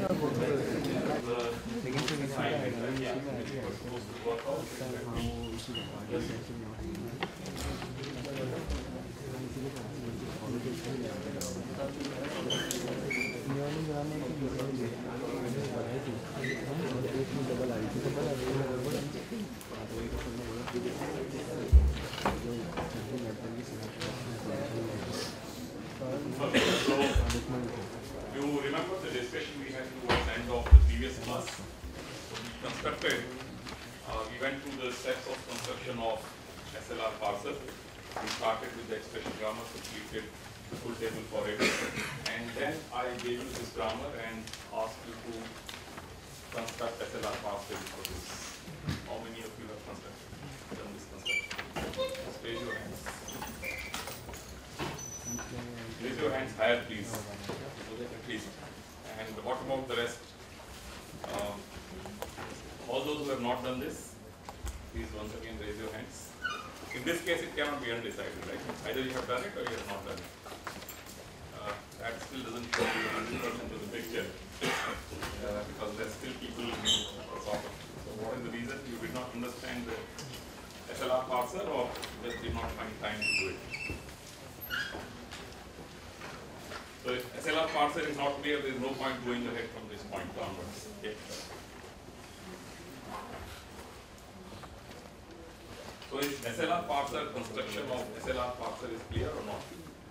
You remember the discussion we had towards the end of the previous class? We went through the steps of construction of SLR parser. We started with the expression grammar, completed the full table for it, and then I gave you this grammar and asked you to construct SLR parser for this. How many of you have done this construction? Just raise your hands. Raise your hands higher, please. Please. And what about the rest? All those who have not done this, please once again raise your hands. In this case, it cannot be undecided, right? Either you have done it or you have not done it. That still doesn't show you 100% of the picture because there are still people who sort of. So, what is the reason? You did not understand the SLR parser or just did not find time to do it? So, if SLR parser is not clear, there is no point going ahead from this point onwards. Okay. So, is SLR parser, construction of SLR parser is clear or not?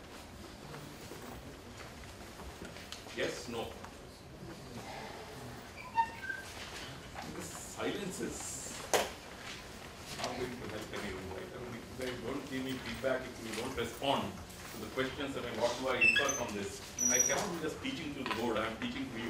Yes, no. This silence is not going to help anyone, right? I mean, if you don't give me feedback, if you don't respond to the questions, I mean, what do I infer from this? And I cannot be just teaching to the board, I am teaching to you.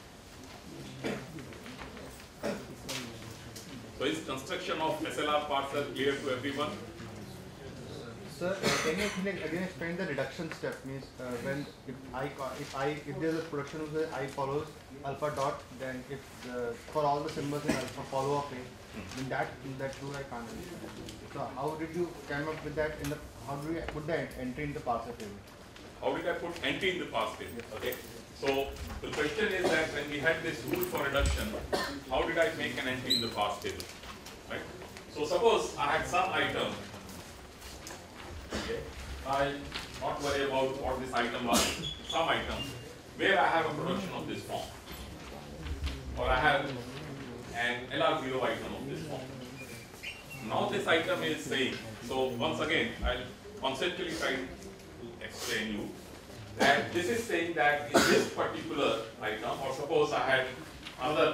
So is construction of SLR parser clear to everyone? Sir, can you again explain the reduction step? Means when if there is a production of the I follows alpha dot, then if for all the symbols in alpha follow up then that rule I can't understand. So how did you come up with that? How do you put the entry in the parser table? How did I put entry in the parser table? Yes. Okay. So the question is that when we had this rule for reduction, how did I make an entry in the parser table? Right. So suppose I had some item. Okay. I not worry about what this item was. Some item where I have a production of this form, or I have an LR0 item of this form. Now this item is saying. So once again, I'll conceptually try to explain you that this is saying that in this particular item, or suppose I had another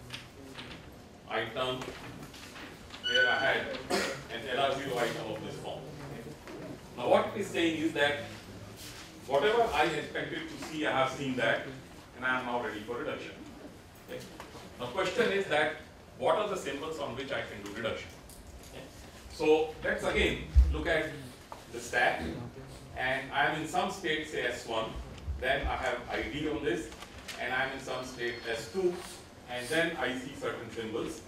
item where I had an LR0 item of this form. Now what it is saying is that whatever I expected to see, I have seen that, and I am now ready for reduction. Okay. Now question is that what are the symbols on which I can do reduction? Okay. So let's again look at the stack, and I am in some state say S1, then I have ID on this, and I am in some state S2, and then I see certain symbols,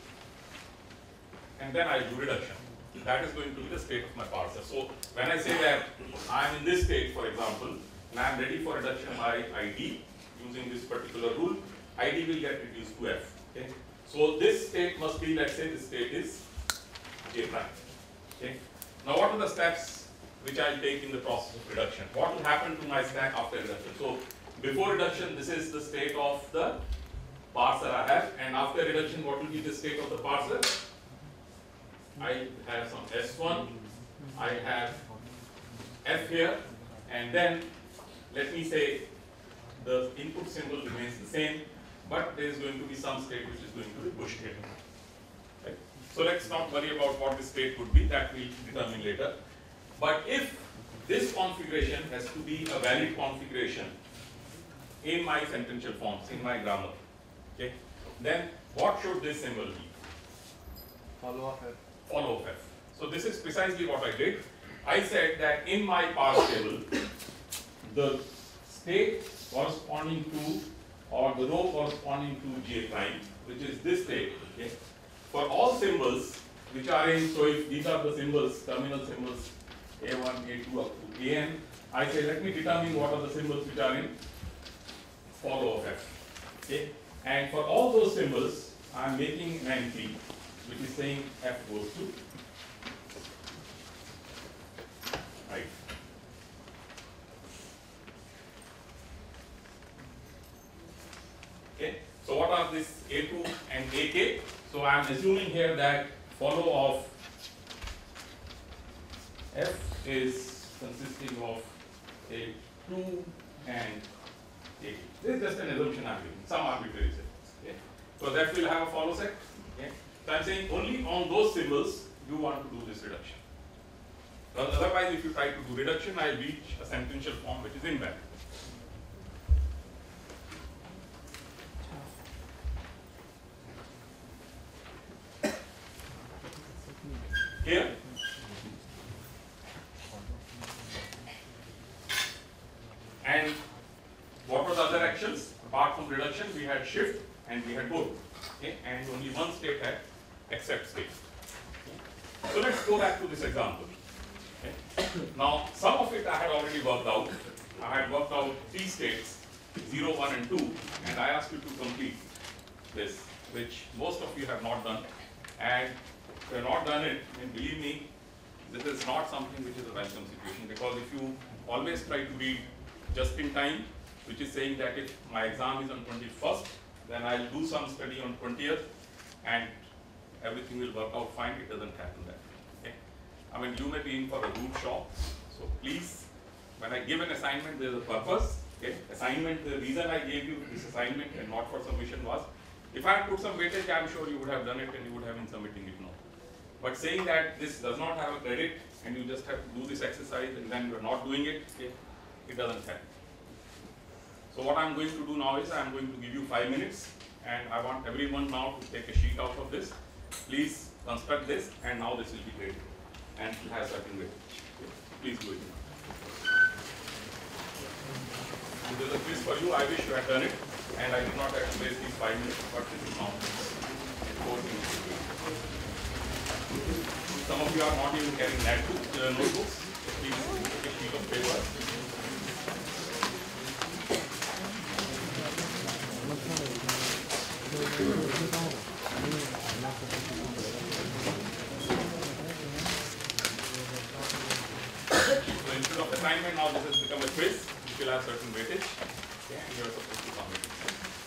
and then I do reduction. That is going to be the state of my parser. So when I say that I am in this state, for example, and I am ready for reduction by ID using this particular rule, ID will get reduced to F. Okay. So this state must be, let's say this state is J prime. Okay. Now what are the steps which I will take in the process of reduction? What will happen to my stack after reduction? So before reduction, this is the state of the parser I have, and after reduction, what will be the state of the parser? I have some S1, I have F here, and then let me say the input symbol remains the same, but there is going to be some state which is going to be pushed here. Right? So let's not worry about what the state would be, that we will determine later. But if this configuration has to be a valid configuration in my sentential forms, in my grammar, okay, then what should this symbol be? Follow up F. Follow of F. So this is precisely what I did. I said that in my parse table, the state corresponding to, or the row corresponding to J prime, which is this state, okay, for all symbols which are in, so if these are the symbols, terminal symbols A1, A2 up to AN, I say let me determine what are the symbols which are in follow of F. Okay? And for all those symbols, I am making an entry which is saying f goes to right. Okay? So what are this A2 and AK? So I am assuming here that follow of f is consisting of A2 and AK. This is just an assumption I am giving, some arbitrary set. Okay? So that will have a follow set. Okay? So I am saying only on those symbols you want to do this reduction. Because otherwise, if you try to do reduction, I will reach a sentential form which is invalid. Here, and what were the other actions? Apart from reduction, we had shift and we had both. Okay? And only one state had except state. Okay? So let's go back to this example. Okay? Now, some of it I had already worked out. I had worked out 3 states, 0, 1 and 2, and I asked you to complete this, which most of you have not done. And if you have not done it, then believe me, this is not something which is a welcome situation, because if you always try to read just in time, which is saying that if my exam is on 21st, then I'll do some study on 20th and everything will work out fine. It doesn't happen that way. Okay? I mean, you may be in for a rude shock. So please, when I give an assignment, there's a purpose. Okay? Assignment, the reason I gave you this assignment and not for submission was, if I had put some weightage, I'm sure you would have done it and you would have been submitting it now. But saying that this does not have a credit and you just have to do this exercise and then you're not doing it, okay, it doesn't happen. So what I'm going to do now is I'm going to give you 5 minutes and I want everyone now to take a sheet out of this. Please construct this and now this will be graded and it will have certain weightage. Okay. Please do it now. This is a quiz for you. I wish you had done it and I did not have to waste these 5 minutes, but this is now 4 minutes. Some of you are not even carrying notebooks. Please take a sheet of paper. So instead of assignment, now this has become a quiz, which will have certain weightage. Okay, and you are supposed to submit it.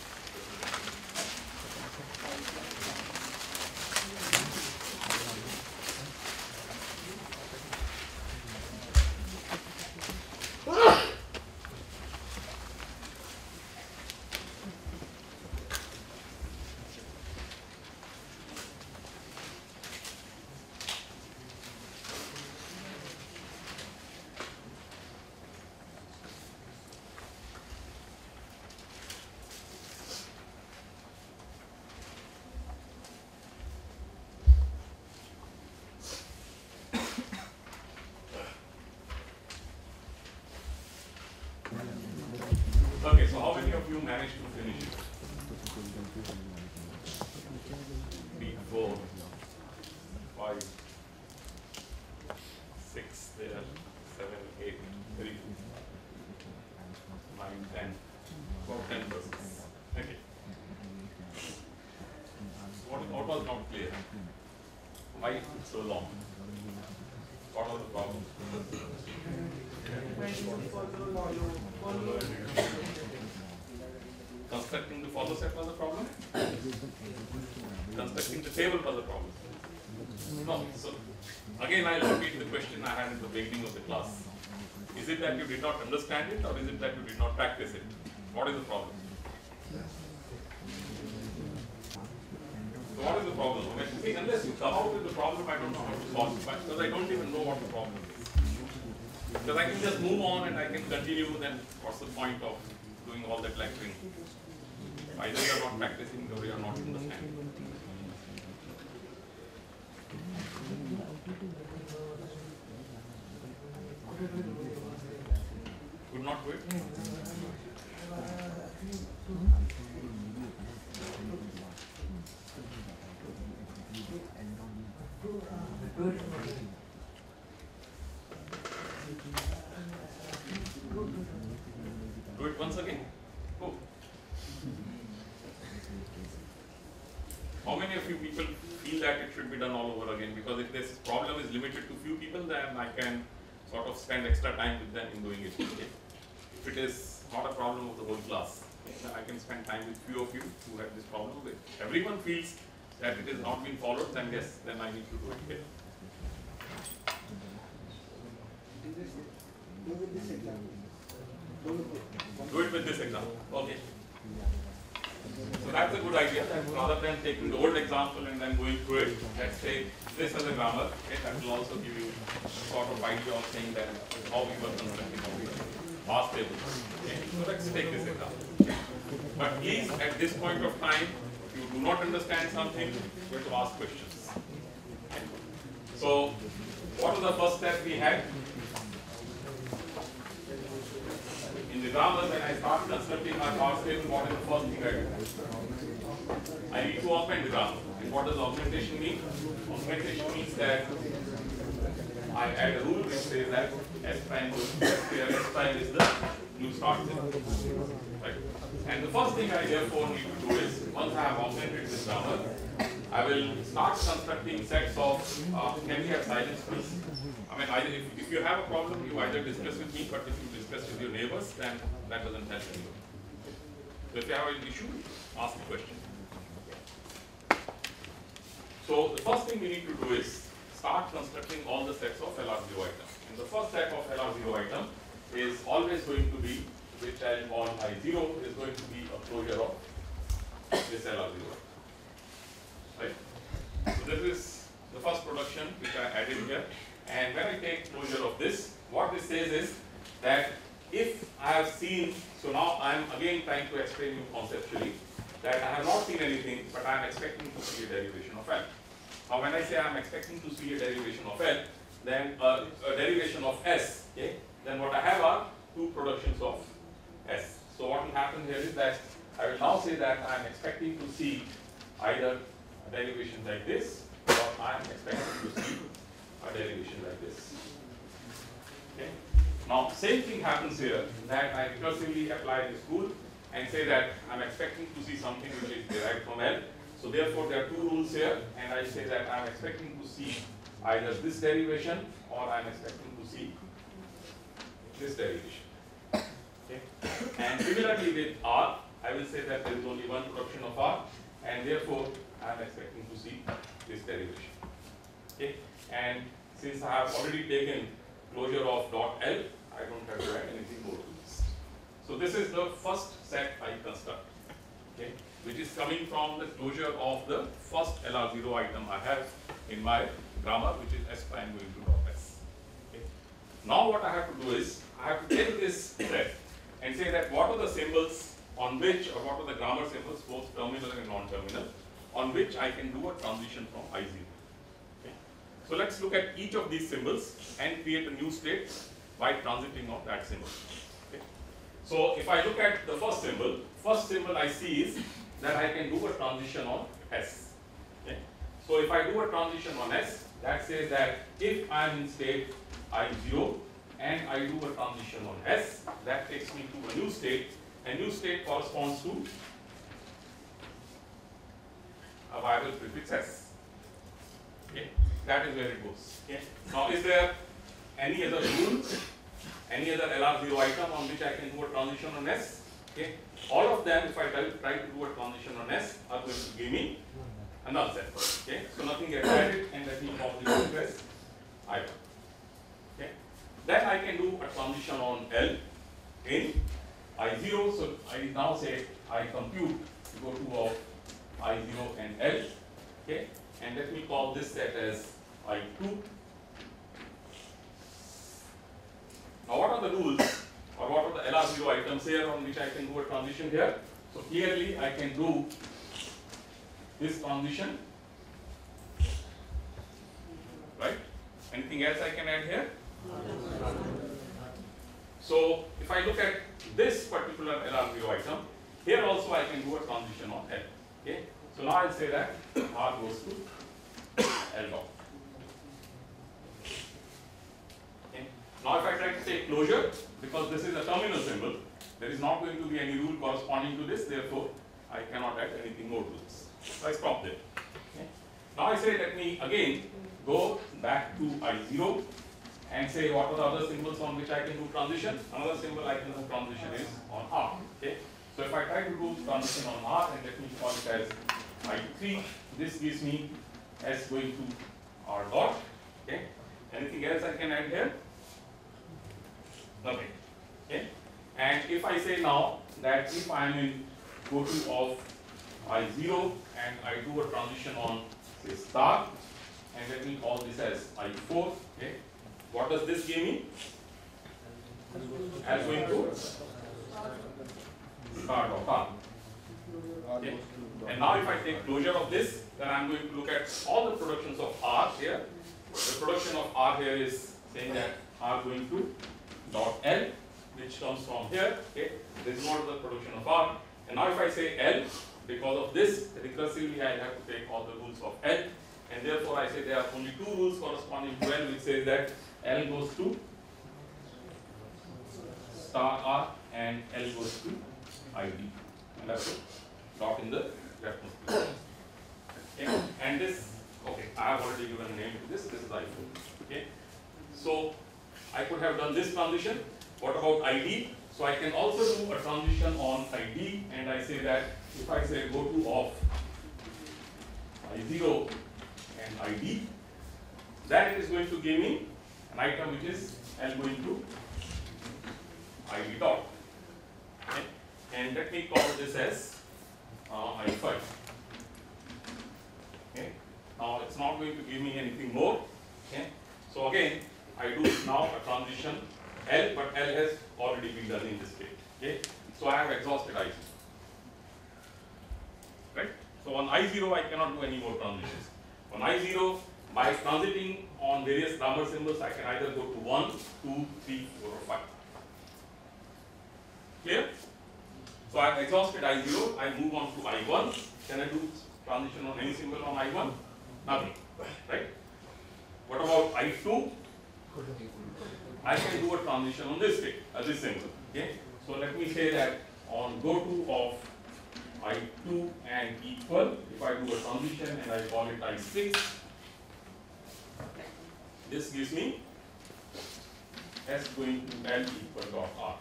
Okay, so how many of you managed to finish it? 3, 4, 5, 6 there, 7, 8, 3, 9, 10, about 10%. Okay. What was not clear? Why it took so long? What was the problem? Constructing the follow set was a problem? Constructing the table was a problem? No. So, again, I'll repeat the question I had in the beginning of the class. Is it that you did not understand it or is it that you did not practice it? What is the problem? So what is the problem? Okay, unless you come out with the problem, I don't know how to solve it, because I don't even know what the problem is. Because I can just move on and I can continue, then what's the point of doing all that lecturing? Either you are not practicing or you are not understanding. Could not do it? Do it once again. Go. How many of you people feel that it should be done all over again? Because if this problem is limited to few people, then I can sort of spend extra time with them in doing it. Okay? If it is not a problem of the whole class, then I can spend time with few of you who have this problem. If everyone feels that it has not been followed, then yes, then I need to do it. Okay? Do with this example. Do it with this example. Okay. So that's a good idea. Rather than taking the old example and then going through it, let's take this as a grammar. Okay, that will also give you sort of idea of saying that how we were constructing our mass tables. Okay, so let's take this example. But please, at this point of time, if you do not understand something, you have to ask questions. Okay. So, what was the first step we had? In the grammar, when I start constructing my parse table, what is the first thing I do? I need to augment the grammar. And what does augmentation mean? Augmentation means that I add a rule which says that S prime is the new start symbol. Right? And the first thing I therefore need to do is, once I have augmented this grammar, I will start constructing sets of, can we have silence please? I mean, either if you have a problem, you either discuss with me, but if you discuss with your neighbors, then that doesn't help anyone. So if you have an issue, ask the question. So the first thing we need to do is start constructing all the sets of LR0 items. And the first set of LR0 item is always going to be, which I'll call I0, is going to be a closure of this LR0. Right? So this is the first production which I added here. And when I take closure of this, what this says is that if I have seen, so now I am again trying to explain you conceptually that I have not seen anything, but I am expecting to see a derivation of L. Now when I say I am expecting to see a derivation of L, then a derivation of S, okay, then what I have are two productions of S. So what will happen here is that I will now say that I am expecting to see either a derivation like this, or I am expecting to see a derivation like this. Okay. Now, same thing happens here, that I recursively apply this rule and say that I'm expecting to see something which is derived from L. So therefore, there are two rules here, and I say that I'm expecting to see either this derivation or I'm expecting to see this derivation. Okay. And similarly with R, I will say that there is only one production of R, and therefore I'm expecting to see this derivation. Okay. And since I have already taken closure of dot L, I don't have to add anything more to this. So this is the first set I construct, okay, which is coming from the closure of the first LR0 item I have in my grammar, which is S prime going to dot S. Okay. Now what I have to do is, I have to take this set and say that what are the symbols on which, or what are the grammar symbols, both terminal and non-terminal, on which I can do a transition from I0. So let's look at each of these symbols and create a new state by transiting of that symbol. Okay. So if I look at the first symbol I see is that I can do a transition on S. Okay. So if I do a transition on S, that says that if I am in state I0 and I do a transition on S, that takes me to a new state. A new state corresponds to a viable prefix S. Okay. That is where it goes. Okay. Now, is there any other rule, any other LR0 item on which I can do a transition on S? Okay. All of them, if I try to do a transition on S, are going to give me a null set. Okay. So nothing gets added, and let me call this as item. Okay. Then I can do a transition on L in I0. So I now say I compute go to of I0 and L. Okay. And let me call this set as I2. Now what are the rules, or what are the LR0 items here on which I can do a transition here? So clearly I can do this transition, right? Anything else I can add here? So if I look at this particular LR0 item, here also I can do a transition on L. Okay? So now I'll say that R goes to L dot. Okay. Now if I try to take closure, because this is a terminal symbol, there is not going to be any rule corresponding to this, therefore I cannot add anything more to this. So I stop there. Okay. Now I say let me again go back to I0 and say what are the other symbols on which I can do transition. Another symbol I can do transition is on R. Okay. So if I try to do transition on R, and let me call it as I3, this gives me S going to R dot. Okay. Anything else I can add here? Nothing. Okay. And if I say now that if I am in go to of I0 and I do a transition on say star, and let me call this as I4. Okay. What does this give me? As going to star dot R. Okay. And now if I take closure of this, then I am going to look at all the productions of R here. The production of R here is saying that R going to dot L, which comes from here. Okay. This is not the production of R. And now if I say L, because of this, recursively I have to take all the rules of L. And therefore I say there are only two rules corresponding to L, which says that L goes to star R and L goes to ID. And that's it. Dot in the reference. Okay. And this, okay, I have already given a name to this. This is I4. Okay. So I could have done this transition. What about ID? So I can also do a transition on ID, and I say that if I say go to of I0 and ID, then it is going to give me an item which is L going to ID dot. Okay. And let me call this as I5. Okay. Now it's not going to give me anything more. Okay. So again, I do now a transition L, but L has already been done in this state. Okay. So I have exhausted I0. Right. So on I0 I cannot do any more transitions. On I0, by transiting on various grammar symbols, I can either go to 1, 2, 3, 4, or 5. Clear? So I have exhausted I0, I move on to I1. Can I do transition on any symbol on I1? Nothing. Right? What about I2? I can do a transition on this state, this symbol. Okay? So let me say that on go to of I2 and equal, if I do a transition and I call it I6, this gives me S going to L equal dot R.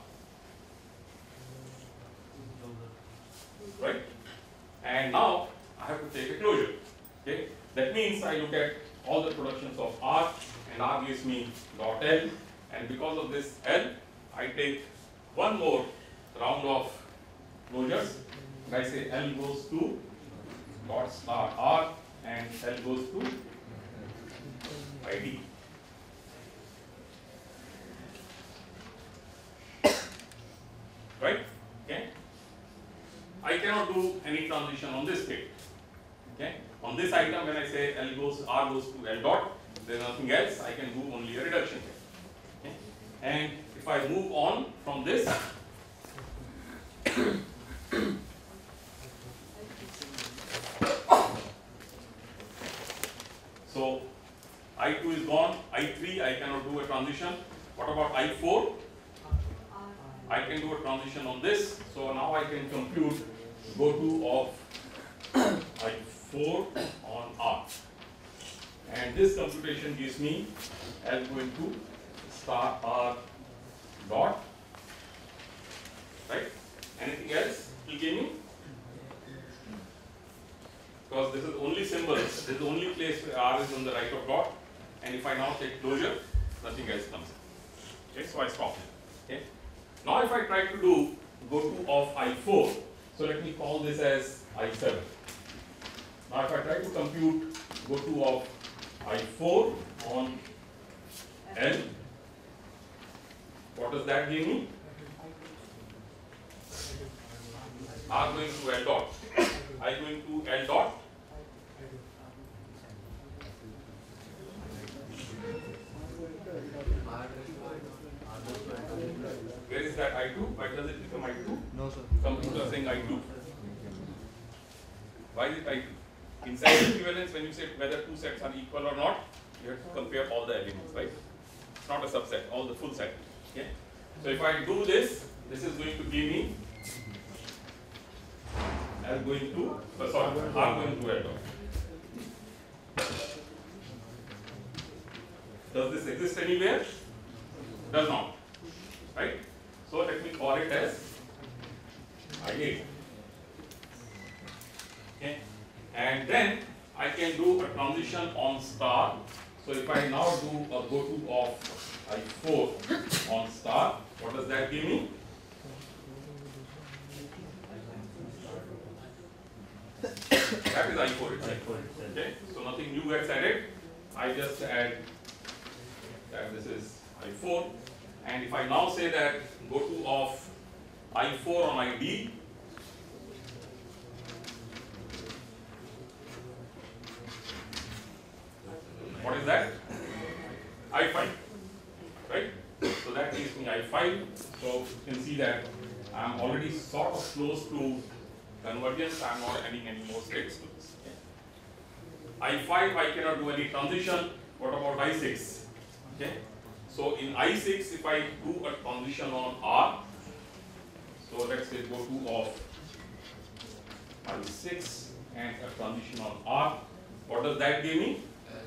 Right? And now I have to take a closure. Okay? That means I look at all the productions of R, and R gives me dot L, and because of this L, I take one more round of closures, and I say L goes to dot star R and L goes to ID. Right? Okay? I cannot do any transition on this state. Okay? On this item, when I say L goes, R goes to L dot, there is nothing else. I can do only a reduction here. Okay? And if I move on from this, so I2 is gone, I3 I cannot do a transition. What about I4? I can do a transition on this. So now I can compute go to of I4 on R. And this computation gives me L going to star R dot. Right? Anything else will give me? Because this is only symbol, this is the only place where R is on the right of dot. And if I now take closure, nothing else comes in. Okay, so I stop it. Okay. Now if I try to do go to of I4, so let me call this as I7. Now if I try to compute go to of I4 on L, what does that give me? R going to L dot, I going to L dot. Where is that I2? Why does it become I2? No, sir. Some people are saying I2. Why is it I2? Inside equivalence, when you say whether two sets are equal or not, you have to compare all the elements, right? It's not a subset, all the full set. Okay? So if I do this, this is going to give me L going to, sorry, R going to L dot. Does this exist anywhere? Does not, right? So let me call it as I8. Okay, and then I can do a transition on star. So if I now do a go to of I4 on star, what does that give me? That is I4 itself. Okay, so nothing new gets added. I just add that this is I4, and if I now say that go to of I4 on ID, what is that? I5, right? So that gives me I5. So you can see that I'm already sort of close to convergence. I'm not adding any more states to this. I5, I cannot do any transition. What about I6? Okay. So in I6, if I do a transition on R, so let's say go to of I6 and a transition on R, what does that give me?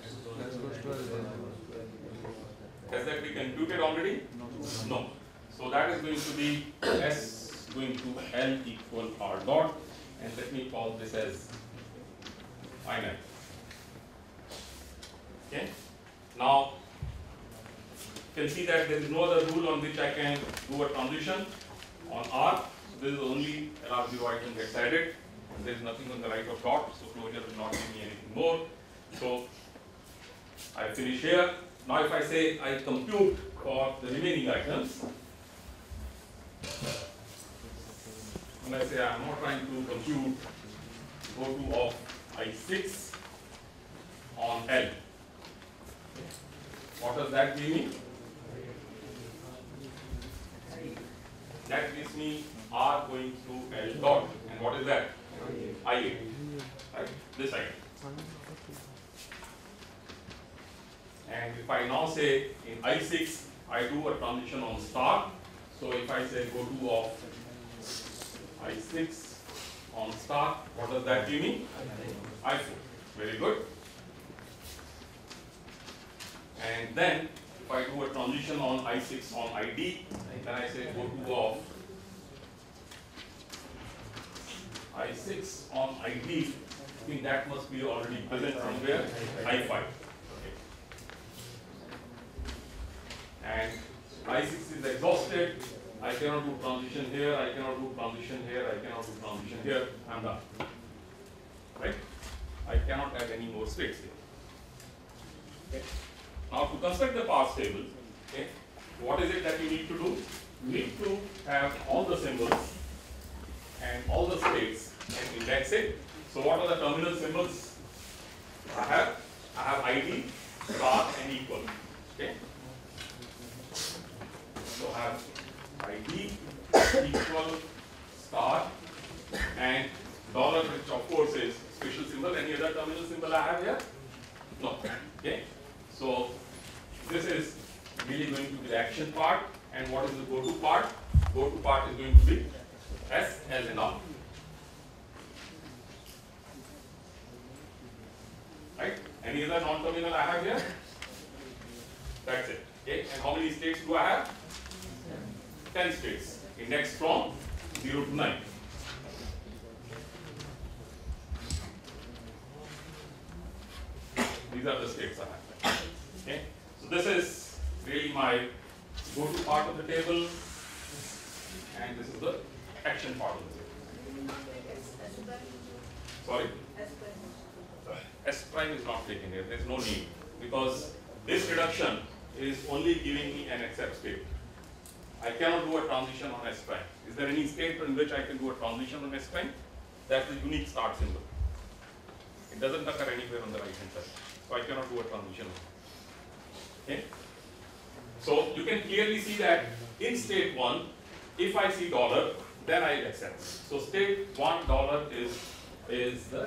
Has that been computed already? No. So that is going to be S going to L equal R dot, and let me call this as I9. Okay. Now you can see that there is no other rule on which I can do a transition on R. So this is only LR0 item gets added. There is nothing on the right of dot, so closure will not give me anything more. So I finish here. Now if I say I compute for the remaining items, and I say I am not trying to compute go to of I6 on L. What does that give me? That gives me R going to L dot. And what is that? I8. Right? This item. And if I now say in I6, I do a transition on star. So if I say go to of I6 on star, what does that give me? I4. Very good. And then if I do a transition on I6 on ID, then I say go to of I6 on ID. I think that must be already present somewhere. I5. Okay. And I6 is exhausted. I cannot do transition here. I cannot do transition here. I cannot do transition here. I'm done. Right? I cannot add any more states here. Okay. Now to construct the parse table, okay, what is it that you need to do? You need to have all the symbols and all the states and index it. So what are the terminal symbols I have? I have ID, star, and equal. Okay. So I have ID, equal, star, and dollar, which of course is special symbol. Any other terminal symbol I have here? No. Okay. So this is really going to be the action part, and what is the go to part? Go to part is going to be S as in R. Right? Any other non-terminal I have here? That's it. Okay. And how many states do I have? 10 states. Index from 0 to 9. These are the states I have. Okay. So this is really my go-to part of the table, and this is the action part of the table. Sorry? S prime is not taken here. There is no need, because this reduction is only giving me an except state. I cannot do a transition on S prime. Is there any state in which I can do a transition on S prime? That's the unique start symbol. It doesn't occur anywhere on the right hand side. So I cannot do a transition. Okay? So you can clearly see that in state 1, if I see dollar, then I accept. So state $1 is the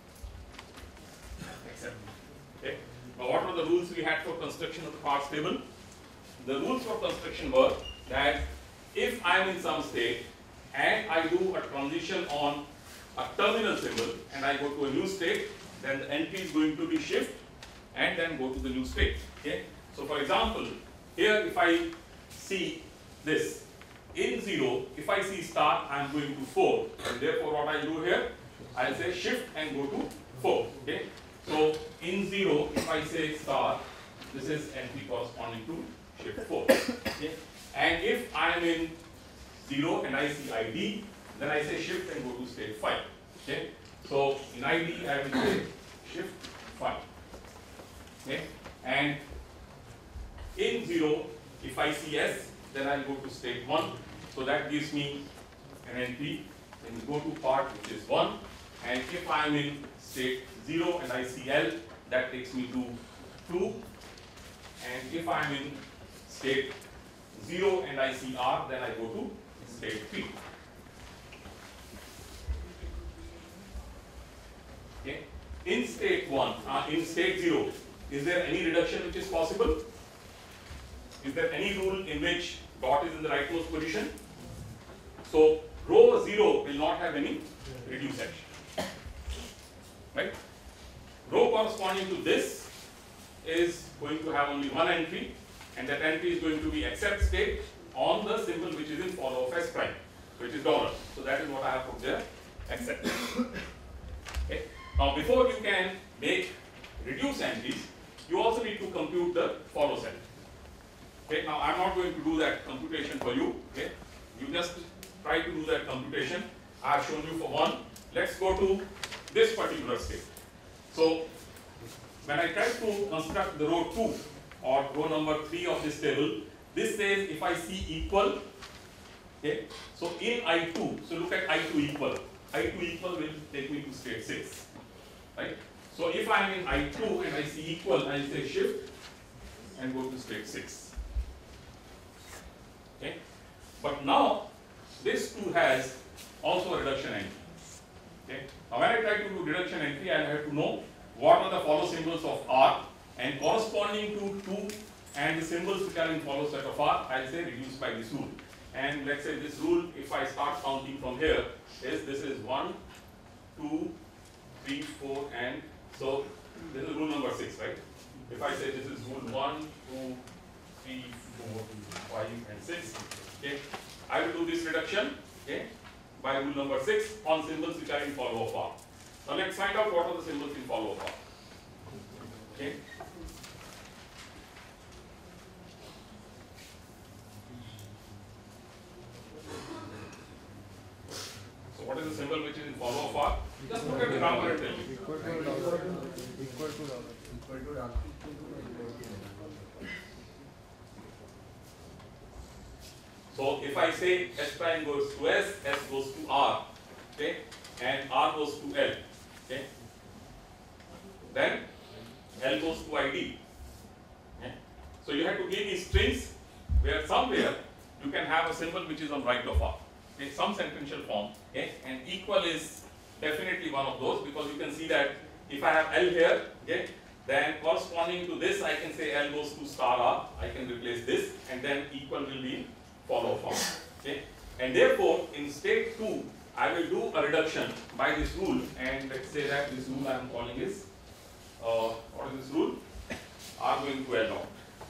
accept. Okay? Now what were the rules we had for construction of the parse table? The rules for construction were that if I am in some state and I do a transition on a terminal symbol and I go to a new state, then the entry is going to be shift and then go to the new state. Okay. So for example, here if I see this in 0, if I see star, I am going to 4, and therefore what I do here, I'll say shift and go to 4. Okay. So in 0, if I say star, this is entry corresponding to shift 4. Okay. And if I am in 0 and I see ID, then I say shift and go to state 5. Okay. So in ID, I will say shift 5. Okay. And in 0, if I see S, then I'll go to state 1. So that gives me an entry. Then go to part which is 1. And if I am in state 0 and I see L, that takes me to 2. And if I am in state 0 and I see R, then I go to state 3. Okay. In state 1, in state 0, is there any reduction which is possible? Is there any rule in which dot is in the rightmost position? So row 0 will not have any reduce action. Right? Row corresponding to this is going to have only one entry, and that entry is going to be accept state on the symbol which is in follow of S prime, which is dollar. So that is what I have put there, accept. Okay. Now before you can make reduce entries, you also need to compute the follow set. Okay. Now I am not going to do that computation for you. Okay. You just try to do that computation. I have shown you for one. Let's go to this particular state. So when I try to construct the row 2 or row number 3 of this table, this says if I see equal. Okay. So in I2, so look at I2 equal. I2 equal will take me to state 6. Right? So if I am in I2 and I see equal, I say shift and go to state 6. Okay. But now this 2 has also a reduction entry. Okay. Now when I try to do reduction entry, I have to know what are the follow symbols of R, and corresponding to 2 and the symbols which are in follow set of R, I'll say reduce by this rule. And let's say this rule, if I start counting from here, is this is 1, 2, 3, 4, and so this is rule number 6, right? If I say this is rule 1, 2, 3, 4, 5, and 6, okay, I will do this reduction, okay, by rule number 6 on symbols which are in follow of R. Now let's find out what are the symbols in follow of R. Okay. So what is the symbol which is in follow of R? Just look at the grammar and tell me. Equal to dollar. Equal to dollar. Equal to dollar. So if I say S prime goes to S, S goes to R, okay, and R goes to L, okay, then L goes to ID. Okay. So you have to give me strings where somewhere you can have a symbol which is on right of R, okay, some sentential form, okay, and equal is definitely one of those, because you can see that if I have L here, okay, then corresponding to this I can say L goes to star R, I can replace this, and then equal will be in follow form. Okay, and therefore in state 2 I will do a reduction by this rule, and let's say that this rule I am calling is what is this rule? R going to L naught.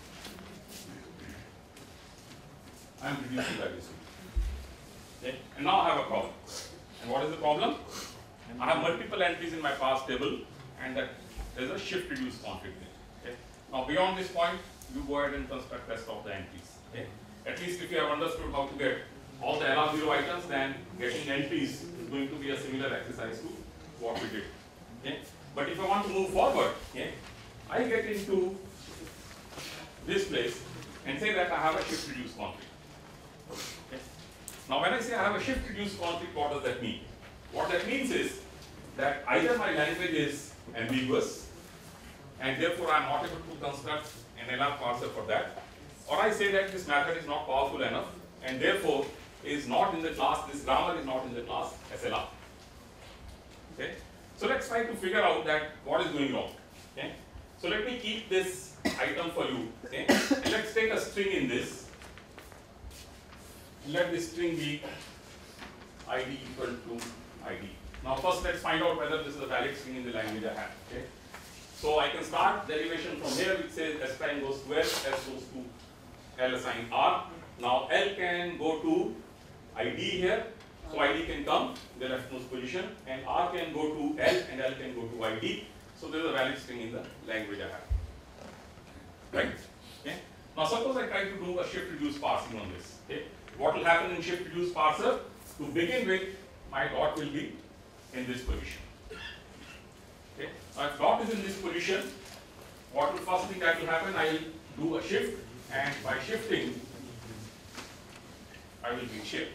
I am reducing by this rule. Okay, and now I have a problem. And what is the problem? I have multiple entries in my pass table, and that there is a shift reduce conflict there. Okay, now beyond this point, you go ahead and construct rest of the entries. Okay. At least if you have understood how to get all the LR0 items, then getting entries is going to be a similar exercise to what we did. Okay. But if I want to move forward, okay, I get into this place and say that I have a shift reduce conflict. Okay. Now when I say I have a shift reduce conflict, what does that mean? What that means is that either my language is ambiguous and therefore I am not able to construct an LR parser for that, or I say that this method is not powerful enough and therefore is not in the class, this grammar is not in the class SLR. Okay. So let's try to figure out that what is going wrong. Okay. So let me keep this item for you. Okay. And let's take a string in this. Let this string be ID equal to ID. Now first let's find out whether this is a valid string in the language I have. Okay. So I can start derivation from here, which says S prime goes to L, S goes to L assigned R. Now L can go to ID here, so ID can come in the leftmost position, and R can go to L and L can go to ID. So there is a valid string in the language I have. Right? Okay. Now suppose I try to do a shift reduce parsing on this. Okay. What will happen in shift reduce parser? To begin with, my dot will be in this position. Okay. Now if dot is in this position, what will first thing that will happen? I will do a shift, and by shifting, I will reach here.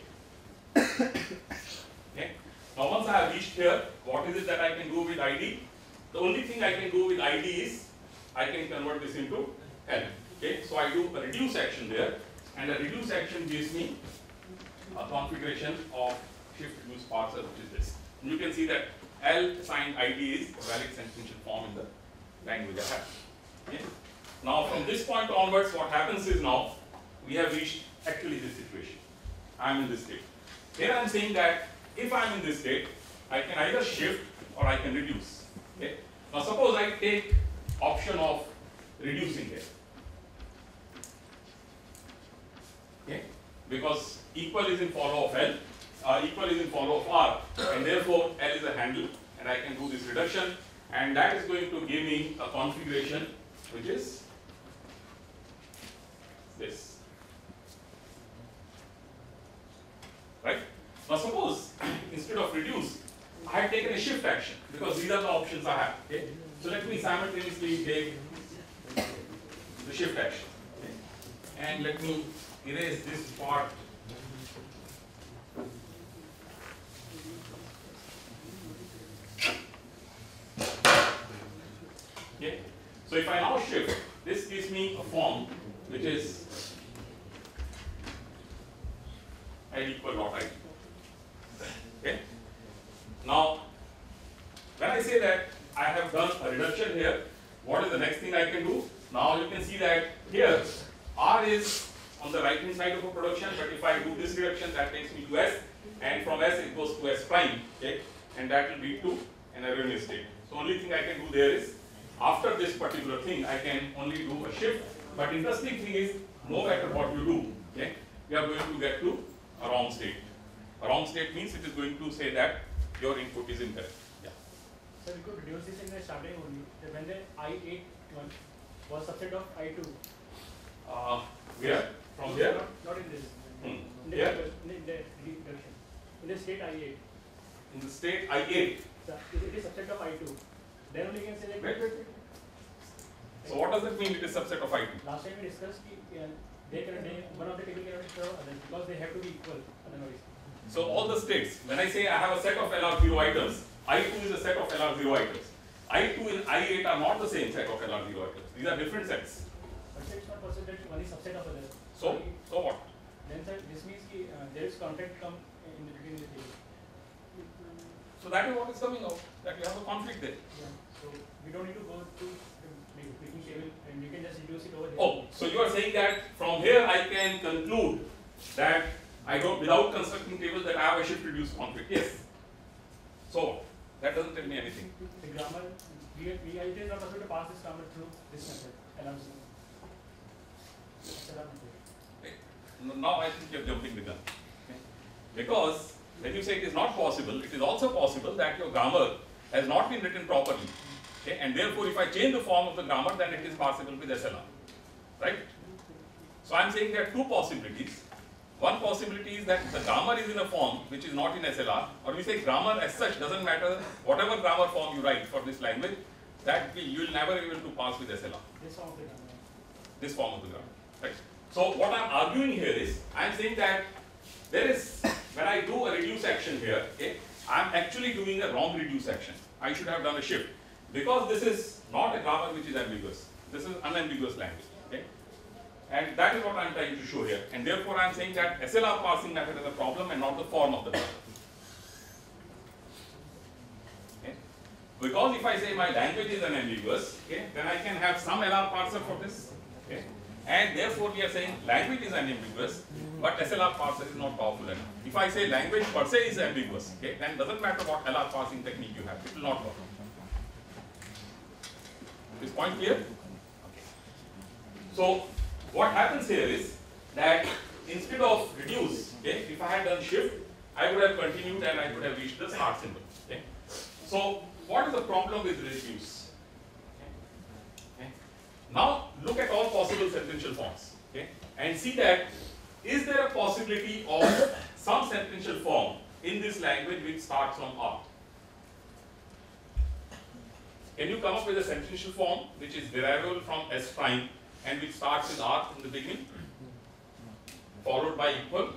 Okay. Now once I have reached here, what is it that I can do with ID? The only thing I can do with ID is I can convert this into L. Okay. So I do a reduce action there, and a reduce action gives me a configuration of shift reduce parser, which is this. And you can see that L assigned ID is a valid sequential form in the language I have. Okay. Now from this point onwards, what happens is now we have reached actually this situation. I am in this state. Here I am saying that if I am in this state, I can either shift or I can reduce. Okay. Now suppose I take option of reducing here. Okay. Because equal is in follow of L, equal is in follow of R, and therefore L is a handle, and I can do this reduction, and that is going to give me a configuration which is this. Right? Now suppose instead of reduce, I have taken a shift action, because these are the options I have. Okay? So let me simultaneously take the shift action. Okay? And let me erase this part. Okay. So if I now shift, this gives me a form which is I equal dot I. Okay. Now, when I say that I have done a reduction here, what is the next thing I can do? Now you can see that here R is on the right hand side of a production, but if I do this reduction, that takes me to S, and from S it goes to S prime, okay, and that will lead to an erroneous state. So only thing I can do there is, after this particular thing, I can only do a shift. But interesting thing is, no matter what you do, okay, we are going to get to a wrong state. A wrong state means it is going to say that your input is incorrect. Yeah. So we could reduce this in the starting only. When the I8 one was subset of I2. Where? From here? Not in this. Hmm. In the Here? in the reduction. In the state I8. In the state I8. So it is subset of I2. Then only you can say like. So what does it mean it is subset of I2? Last time we discussed one of the table cannot serve others because they have to be equal otherwise. So all the states, when I say I have a set of LR0 items, I2 is a set of LR0 items. I2 and I8 are not the same set of LR0 items. These are different sets. But it's not possible that one is subset of others. So what? Then sir, this means there is contact come in between the table. So that is what is coming out, that you have a conflict there. Yeah. So we don't need to go to picking table and you can just reduce it over here. Oh, so you are saying that from here I can conclude that I don't, without constructing tables, that I have a shift reduce conflict. Yes. So that doesn't tell me anything. The grammar, it is not possible to pass this grammar through this method. LRC. Okay. Now I think you are jumping the gun. Okay. Because when you say it is not possible, it is also possible that your grammar has not been written properly. Okay. And therefore, if I change the form of the grammar, then it is parsable with SLR. Right? So I am saying there are two possibilities. One possibility is that the grammar is in a form which is not in SLR, or we say grammar as such doesn't matter, whatever grammar form you write for this language, that you will never be able to pass with SLR. This form of the grammar. This form of the grammar. Right? So what I am arguing here is, I am saying that there is, when I do a reduce action here, okay, I am actually doing a wrong reduce action. I should have done a shift. Because this is not a grammar which is ambiguous. This is unambiguous language. Okay? And that is what I am trying to show here. And therefore, I am saying that SLR parsing method is a problem and not the form of the grammar. Okay? Because if I say my language is unambiguous, okay, then I can have some LR parser for this. Okay? And therefore, we are saying language is unambiguous. but SLR parser is not powerful enough. If I say language per se is ambiguous, okay, then it doesn't matter what LR parsing technique you have, it will not work. Is point clear? Okay. So what happens here is that instead of reduce, okay, if I had done shift, I would have continued and I would have reached the start symbol. Okay. So what is the problem with reduce? Okay. Now look at all possible sentential forms, okay, and see that is there a possibility of some sentential form in this language which starts from R? Can you come up with a sentential form which is derivable from S prime and which starts with R in the beginning, followed by equal?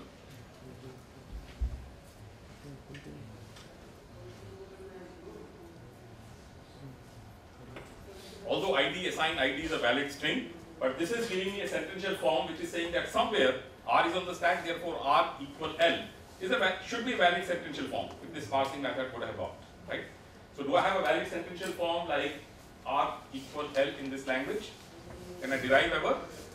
Although assign ID is a valid string, but this is giving me a sentential form which is saying that somewhere R is on the stack, therefore R equal L should be a valid sentential form if this parsing method would have got, right? So do I have a valid sentential form like R equal L in this language? Can I derive ever?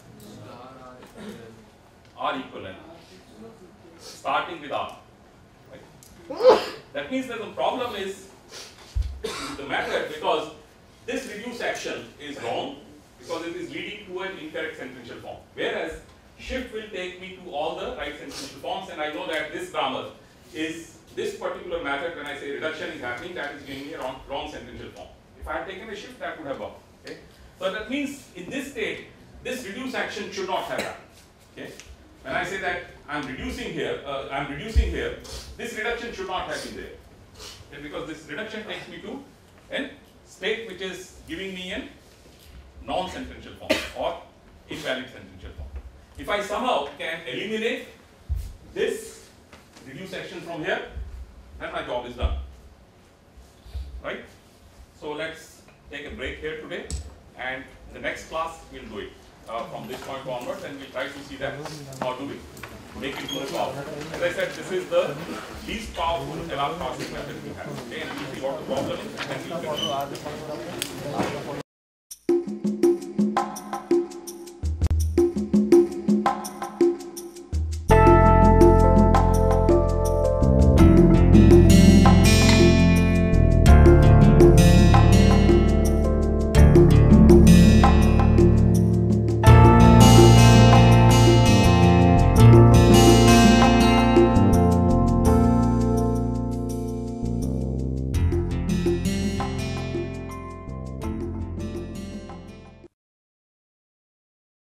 R equal L, starting with R, right? That means that the problem is the method, because this reduce action is wrong because it is leading to an incorrect sentential form, whereas shift will take me to all the right sentential forms, and I know that this grammar is this particular method. When I say reduction is happening, that is giving me a wrong sentential form. If I had taken a shift, that would have worked. Okay? So that means in this state, this reduce action should not have happened. Okay? When I say that I'm reducing here, this reduction should not have been there. Okay? Because this reduction takes me to a state which is giving me a non-sentential form or invalid sentential form. If I somehow can eliminate this reduce action from here, then my job is done. Right? So let's take a break here today, and the next class we'll do it from this point onwards, and we'll try to see that how do we make it more powerful. As I said, this is the least powerful LR parsing method we have. Okay, and we'll see what the problem is, and then we'll